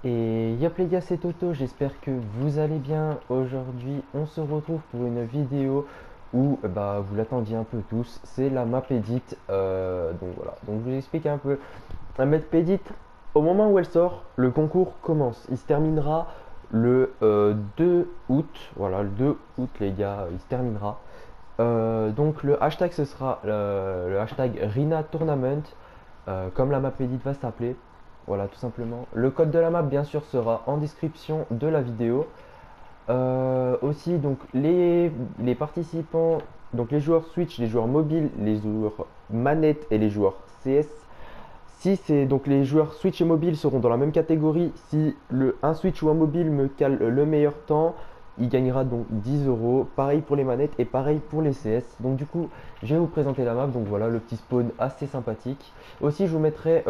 Et yop les gars, c'est Toto, j'espère que vous allez bien. Aujourd'hui, on se retrouve pour une vidéo où vous l'attendiez un peu tous, c'est la map edit. Donc voilà, donc je vous explique un peu. La map edit, au moment où elle sort, le concours commence. Il se terminera le 2 août. Voilà, le 2 août les gars, il se terminera. Donc le hashtag ce sera le hashtag Rina Tournament, comme la map edit va s'appeler. Voilà, tout simplement. Le code de la map, bien sûr, sera en description de la vidéo. Aussi, donc les participants, donc les joueurs Switch, les joueurs mobiles, les joueurs manette et les joueurs CS. Si c'est donc les joueurs Switch et mobile seront dans la même catégorie. Si un Switch ou un mobile me cale le meilleur temps, il gagnera donc 10 euros. Pareil pour les manettes et pareil pour les CS. Donc du coup, je vais vous présenter la map. Donc voilà, le petit spawn assez sympathique. Aussi, je vous mettrai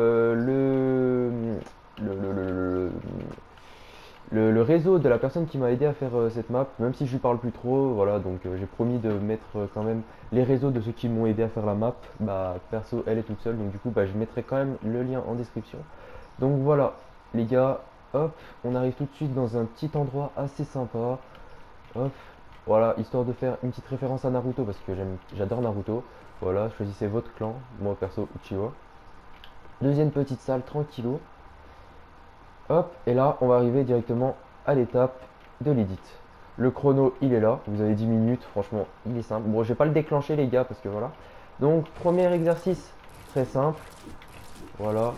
le réseau de la personne qui m'a aidé à faire cette map, même si je lui parle plus trop. Voilà, donc j'ai promis de mettre quand même les réseaux de ceux qui m'ont aidé à faire la map. Bah perso, elle est toute seule, donc du coup je mettrai quand même le lien en description. Donc voilà les gars, hop, on arrive tout de suite dans un petit endroit assez sympa. Hop, voilà, histoire de faire une petite référence à Naruto parce que j'adore Naruto. Voilà, choisissez votre clan, moi perso Uchiwa. Deuxième petite salle tranquillo. Hop, et là, on va arriver directement à l'étape de l'édit. Le chrono, il est là. Vous avez 10 minutes. Franchement, il est simple. Bon, je vais pas le déclencher, les gars, parce que voilà. Donc, premier exercice, très simple. Voilà.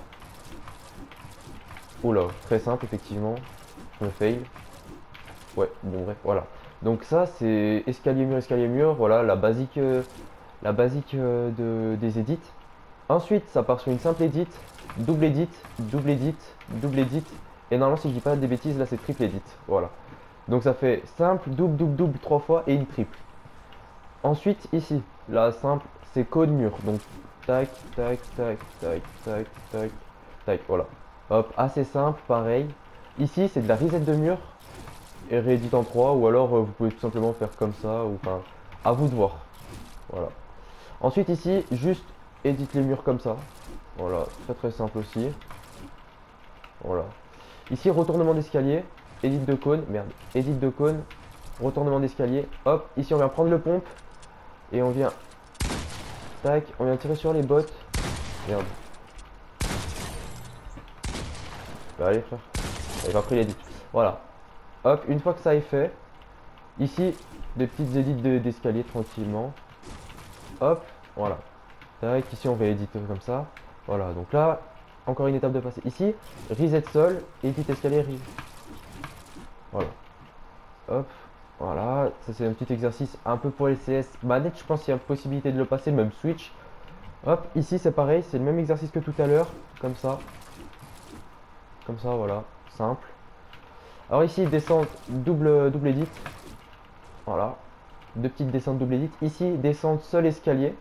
Oula, très simple, effectivement. Je me fail. Ouais, bon, bref, voilà. Donc, ça, c'est escalier, mur. Voilà, la basique des edits. Ensuite, ça part sur une simple edit, double edit, double edit, double edit. Et normalement, si je dis pas des bêtises, là c'est triple edit. Voilà. Donc ça fait simple, double, double, double 3 fois et une triple. Ensuite, ici, la simple, c'est code mur. Donc tac, tac, tac, tac, tac, tac, tac. Voilà. Hop, assez simple, pareil. Ici, c'est de la reset de mur et réédite en 3. Ou alors, vous pouvez tout simplement faire comme ça. Ou enfin, à vous de voir. Voilà. Ensuite, ici, juste édite les murs comme ça. Voilà, très très simple aussi. Voilà. Ici, retournement d'escalier, édite de cône, merde, édite de cône, retournement d'escalier. Hop, ici on vient prendre le pompe et on vient, tac, on vient tirer sur les bottes. Merde. Bah allez frère, j'ai pas pris l'édite. Voilà. Hop, une fois que ça est fait, ici, des petites édites d'escalier tranquillement. Hop, voilà. Tac, ici on va éditer comme ça. Voilà, donc là, encore une étape de passer. Ici, reset sol, edit escalier, reset. Voilà. Hop, voilà. Ça c'est un petit exercice un peu pour les CS. Manette, je pense qu'il y a possibilité de le passer, même Switch. Hop, ici c'est pareil, c'est le même exercice que tout à l'heure. Comme ça. Comme ça, voilà. Simple. Alors ici, descente double edit. Voilà. Deux petites descentes double edit. Ici, descente seul escalier.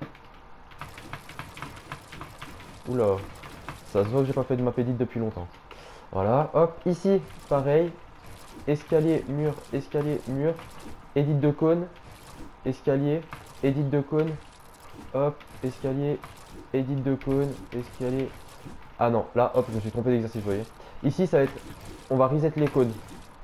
Oula. Ça se voit que j'ai pas fait de map edit depuis longtemps. Voilà, hop, ici, pareil. Escalier, mur, édite de cône, escalier, édite de cône, hop, escalier, édite de cône, escalier. Ah non, là, hop, je me suis trompé d'exercice, vous voyez. Ici, ça va être, on va reset les cônes.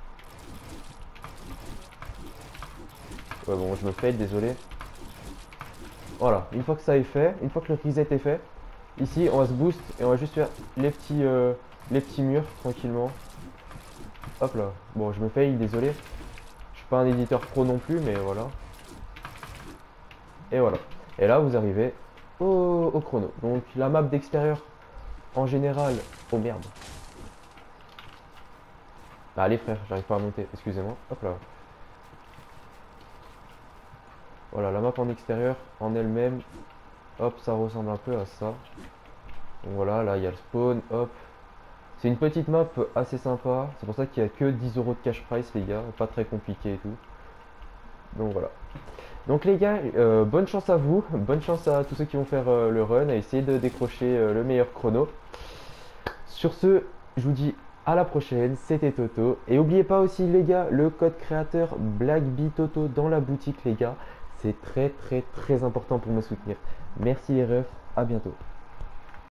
Ouais, bon, je me fais, désolé. Voilà, une fois que ça est fait, une fois que le reset est fait, ici, on va se boost et on va juste faire les petits murs tranquillement. Hop là. Bon, je me fail, désolé. Je suis pas un éditeur pro non plus, mais voilà. Et voilà. Et là, vous arrivez au chrono. Donc, la map d'extérieur, en général... Oh merde. Bah, allez frère, j'arrive pas à monter. Excusez-moi. Hop là. Voilà, la map en extérieur, en elle-même. Hop, ça ressemble un peu à ça. Donc voilà, là, il y a le spawn. Hop. C'est une petite map assez sympa. C'est pour ça qu'il n'y a que 10 euros de cash price, les gars. Pas très compliqué et tout. Donc voilà. Donc les gars, bonne chance à vous. Bonne chance à tous ceux qui vont faire le run. À essayer de décrocher le meilleur chrono. Sur ce, je vous dis à la prochaine. C'était Toto. Et n'oubliez pas aussi, les gars, le code créateur BlackBeeToto dans la boutique, les gars. C'est très très très important pour me soutenir. Merci les refs. À bientôt.